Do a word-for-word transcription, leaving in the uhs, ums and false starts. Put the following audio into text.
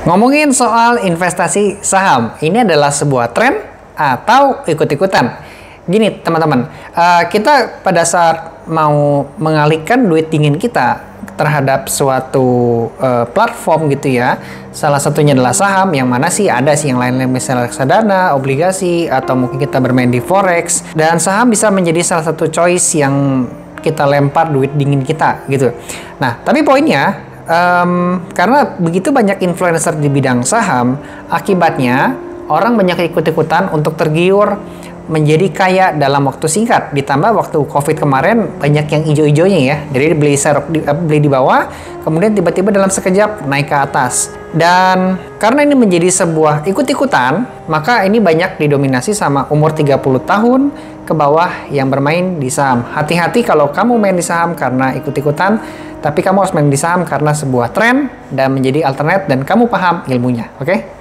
Ngomongin soal investasi saham, ini adalah sebuah tren atau ikut-ikutan? Gini teman-teman, uh, kita pada saat mau mengalihkan duit dingin kita terhadap suatu uh, platform gitu ya, salah satunya adalah saham, yang mana sih ada sih yang lain-lain misalnya reksadana, obligasi, atau mungkin kita bermain di forex, dan saham bisa menjadi salah satu choice yang kita lempar duit dingin kita gitu. Nah, tapi poinnya, um, karena begitu banyak influencer di bidang saham, akibatnya orang banyak ikut-ikutan untuk tergiur menjadi kaya dalam waktu singkat. Ditambah waktu COVID kemarin banyak yang ijo-ijonya ya. Jadi beli serok di, beli di bawah, kemudian tiba-tiba dalam sekejap naik ke atas. Dan karena ini menjadi sebuah ikut-ikutan, maka ini banyak didominasi sama umur tiga puluh tahun ke bawah yang bermain di saham. Hati-hati kalau kamu main di saham karena ikut-ikutan, tapi kamu harus main di saham karena sebuah tren dan menjadi alternate dan kamu paham ilmunya, oke? Okay?